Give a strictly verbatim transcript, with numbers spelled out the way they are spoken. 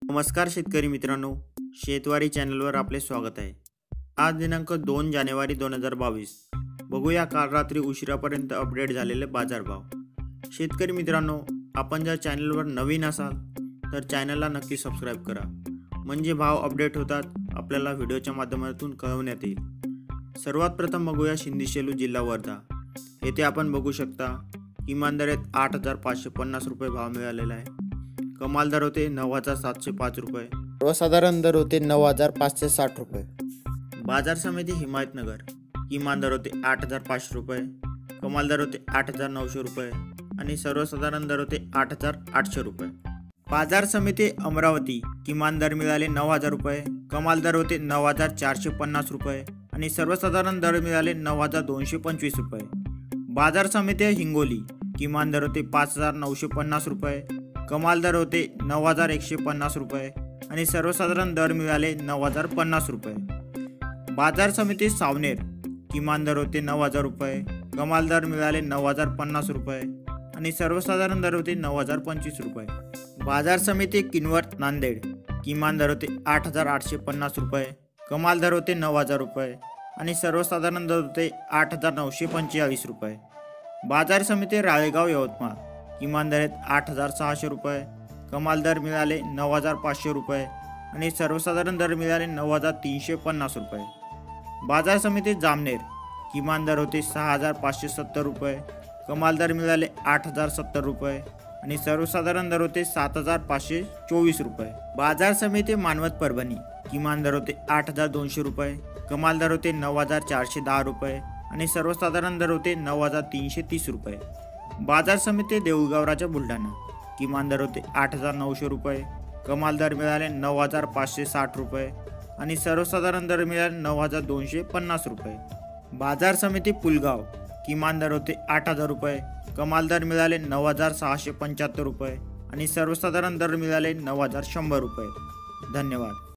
नमस्कार शेतकरी मित्रांनो, शेतवारी चॅनलवर आपले स्वागत आहे। आज दिनांक दोन जानेवारी दोन हजार बावीस। बघूया काल रात्री उशिरापर्यंत अपडेट झालेले बाजारभाव। शेतकरी मित्रांनो, आपण जर चॅनलवर नवीन असाल तर चॅनलला नक्की सबस्क्राइब करा, म्हणजे भाव अपडेट होतात आपल्याला व्हिडिओच्या माध्यमातून कळवण्यात येईल। सर्वात प्रथम बघूया शिंदीशेलू जिल्हा वर्धा। येथे आपण बघू शकता किमान दर आहेत आठ हजार पाचशे पन्नास रुपये भाव मिळालेला आहे। कमाल दर होते नऊ हजार सातशे पाच रुपये। सर्वसाधारण दर होते नऊ हजार पाचशे साठ रुपये। बाजार समिती हिमायतनगर किमान दर होते आठ हजार पाचशे रुपये, कमाल दर होते आठ हजार नऊशे रुपये आणि सर्वसाधारण दर होते आठ हजार आठशे रुपये। बाजार समिती अमरावती किमान दर मिळाले नऊ हजार रुपये, कमाल दर होते नऊ हजार चारशे पन्नास रुपये आणि सर्वसाधारण दर मिळाले नऊ हजार दोनशे पंचवीस रुपये। बाजार समिती हिंगोली किमान दर होते पाच हजार नऊशे पन्नास रुपये, कमाल दर होते नऊ हजार एकशे पन्नास रुपये आणि सर्वसाधारण दर मिळाले नऊ हजार पन्नास रुपये। बाजार समिती सावनेर किमान दर होते नऊ हजार रुपये, कमाल दर मिळाले नऊ हजार पन्नास रुपये आणि सर्वसाधारण दर होते नऊ हजार पंचवीस रुपये। बाजार समिती किनवट नांदेड किमान दर होते आठ हजार आठशे पन्नास रुपये, कमाल दर होते नऊ हजार रुपये आणि सर्वसाधारण दर होते आठ हजार नऊशे पंचेचाळीस रुपये। बाजार समिती राळेगाव यवतमाळ किमान दर आहेत आठ हजार सहाशे रुपये, कमाल दर मिळाले नऊ हजार पाचशे रुपये आणि सर्वसाधारण दर मिळाले नऊ हजार तीनशे पन्नास रुपये। बाजार समिती जामनेर किमान दर होते सहा हजार पाचशे सत्तर रुपये, कमाल दर मिळाले आठ हजार सत्तर रुपये आणि सर्वसाधारण दर होते सात हजार पाचशे चोवीस रुपये। बाजार समिती मानवत परभणी किमान दर होते आठ हजार दोनशे रुपये, कमाल दर होते नऊ हजार चारशे दहा रुपये आणि सर्वसाधारण दर होते नऊ हजार तीनशे तीस रुपये। बाजार समिती देऊळगाव राजा बुलढाणा किमान दर होते आठ हजार नऊशे रुपये, कमाल दर मिळाले नऊ हजार पाचशे साठ रुपये आणि सर्वसाधारण दर मिळाले नऊ हजार दोनशे पन्नास रुपये। बाजार समिती पुलगाव किमान दर होते आठ हजार रुपये, कमाल दर मिळाले नऊ हजार सहाशे पंच्याहत्तर रुपये आणि सर्वसाधारण दर मिळाले नऊ हजार शंभर रुपये। धन्यवाद।